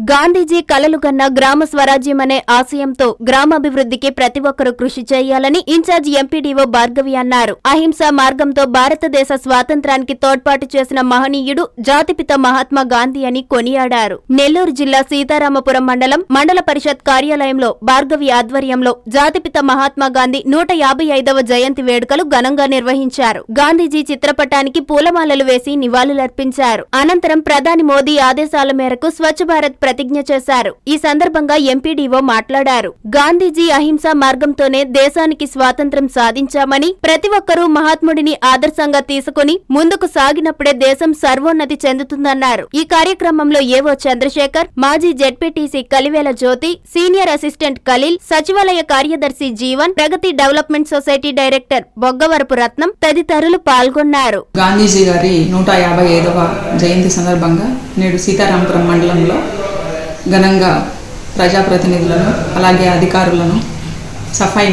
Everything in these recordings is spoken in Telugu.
గాంధీజీ కలలుగన్న గ్రామ స్వరాజ్యం అనే ఆశయంతో గ్రామాభివృద్ధికి ప్రతి ఒక్కరూ కృషి చేయాలని ఇన్ఛార్జ్ ఎంపీడీఓ భార్గవి అన్నారు. అహింసా మార్గంతో భారతదేశ స్వాతంత్రానికి తోడ్పాటు చేసిన మహనీయుడు జాతిపిత మహాత్మా గాంధీ అని కొనియాడారు. నెల్లూరు జిల్లా సీతారామపురం మండల పరిషత్ కార్యాలయంలో భార్గవి ఆధ్వర్యంలో జాతిపిత మహాత్మా గాంధీ 155వ జయంతి వేడుకలు ఘనంగా నిర్వహించారు. గాంధీజీ చిత్రపటానికి పూలమాలలు వేసి నివాళులర్పించారు. అనంతరం ప్రధాని మోదీ ఆదేశాల మేరకు స్వచ్ఛ భారత్ ప్రతిజ్ఞ చేశారు. ఈ సందర్భంగా ఎంపీడీఓ మాట్లాడారు. గాంధీజీ అహింసా మార్గంతోనే దేశానికి స్వాతంత్ర్యం సాధించామని, ప్రతి ఒక్కరూ మహాత్ముడిని ఆదర్శంగా తీసుకుని ముందుకు సాగినప్పుడే దేశం సర్వోన్నతి చెందుతుందన్నారు. ఈ కార్యక్రమంలో ఏవో చంద్రశేఖర్, మాజీ ZPTC Kalivela Jyothi, senior assistant Khaleel, సచివాలయ కార్యదర్శి Jeevan, Pragathi development society director Boggavarapu Ratnam తదితరులు పాల్గొన్నారు. గాంధీజీ గారి 155వ జయంతి సందర్భంగా నేడు సీతారామపురం మండలంలో ఘనంగా ప్రజాప్రతినిధులను అలాగే అధికారులను సఫాయి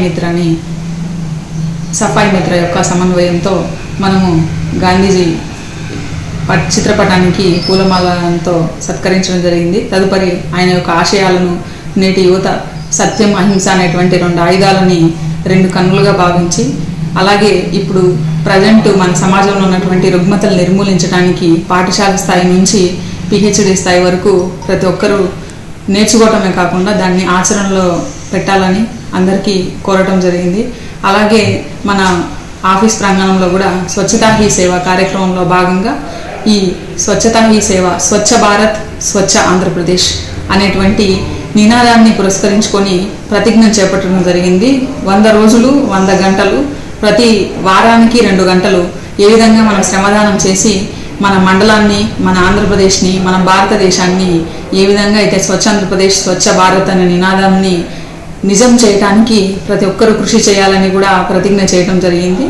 మిత్ర యొక్క సమన్వయంతో మనము గాంధీజీ చిత్రపటానికి పూలమాలతో సత్కరించడం జరిగింది. తదుపరి ఆయన యొక్క ఆశయాలను నేటి యువత సత్యం, అహింస అనేటువంటి 2 ఆయుధాలని 2 కన్నులుగా భావించి, అలాగే ఇప్పుడు ప్రజెంట్ మన సమాజంలో ఉన్నటువంటి రుగ్మతలు నిర్మూలించడానికి పాఠశాల స్థాయి నుంచి PhD స్థాయి వరకు ప్రతి ఒక్కరూ నేర్చుకోవటమే కాకుండా దాన్ని ఆచరణలో పెట్టాలని అందరికీ కోరటం జరిగింది. అలాగే మన ఆఫీస్ ప్రాంగణంలో కూడా స్వచ్ఛతా హీ సేవ కార్యక్రమంలో భాగంగా ఈ స్వచ్ఛతా హీ సేవ స్వచ్ఛ భారత్ స్వచ్ఛ ఆంధ్రప్రదేశ్ అనేటువంటి నినాదాన్ని పురస్కరించుకొని ప్రతిజ్ఞ చేపట్టడం జరిగింది. 100 రోజులు 100 గంటలు, ప్రతి వారానికి 2 గంటలు ఏ విధంగా మనం శ్రమదానం చేసి మన మండలాన్ని, మన ఆంధ్రప్రదేశ్ని, మన భారతదేశాన్ని ఏ విధంగా అయితే స్వచ్ఛ ఆంధ్రప్రదేశ్ స్వచ్ఛ భారత్ అనే నినాదాన్ని నిజం చేయడానికి ప్రతి ఒక్కరూ కృషి చేయాలని కూడా ప్రతిజ్ఞ చేయడం జరిగింది.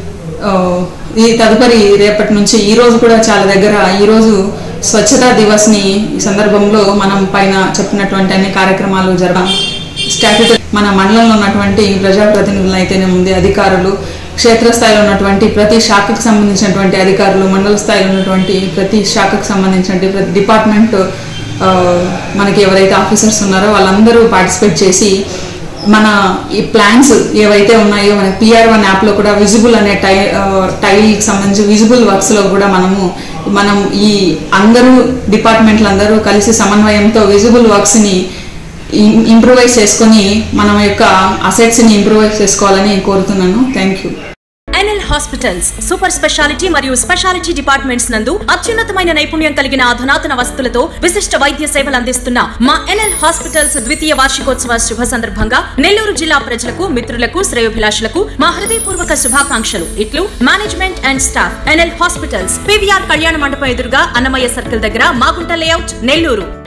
ఈ తదుపరి రేపటి నుంచి ఈరోజు కూడా చాలా దగ్గర ఈరోజు స్వచ్ఛతా దివస్ని ఈ సందర్భంలో మనం పైన చెప్పినటువంటి అన్ని కార్యక్రమాలు స్టాట్యూటరీ మన మండలంలో ఉన్నటువంటి ప్రజాప్రతినిధులు అయితేనే ముందే అధికారులు, క్షేత్రస్థాయిలో ఉన్నటువంటి ప్రతి శాఖకు సంబంధించినటువంటి అధికారులు, మండల స్థాయిలో ఉన్నటువంటి ప్రతి శాఖకు సంబంధించినటువంటి ప్రతి డిపార్ట్మెంట్ మనకి ఎవరైతే ఆఫీసర్స్ ఉన్నారో వాళ్ళందరూ పార్టిసిపేట్ చేసి మన ఈ ప్లాన్స్ ఏవైతే ఉన్నాయో మన PR1 యాప్లో కూడా విజిబుల్ అనే టైల్కి సంబంధించి విజిబుల్ వర్క్స్లో కూడా మనం ఈ అందరూ డిపార్ట్మెంట్లు అందరూ కలిసి సమన్వయంతో విజిబుల్ వర్క్స్ని ఇంప్రూవైజ్ చేసుకొని మన యొక్క అసెట్స్ని ఇంప్రూవైజ్ చేసుకోవాలని కోరుతున్నాను. Thank you. NL hospitals super speciality మరియు స్పెషాలిటీ డిపార్ట్మెంట్స్ నందు అత్యున్నతమైన నైపుణ్యం కలిగిన అధునాతన వసతులతో విశిష్ట వైద్య సేవలు అందిస్తున్న మా NL హాస్పిటల్స్ 2వ వార్షికోత్సవ శుభ సందర్భంగా నెల్లూరు జిల్లా ప్రజలకు, మిత్రులకు, శ్రేయోభిలాషులకు మా హృదయపూర్వక శుభాకాంక్షలు. ఇట్లు management and staff. NL hospitals, PVR Kalyana మండపం ఎదురుగా అన్నమయ్య సర్కిల్ దగ్గర, మాగుంట లేఅవుట్, నెల్లూరు.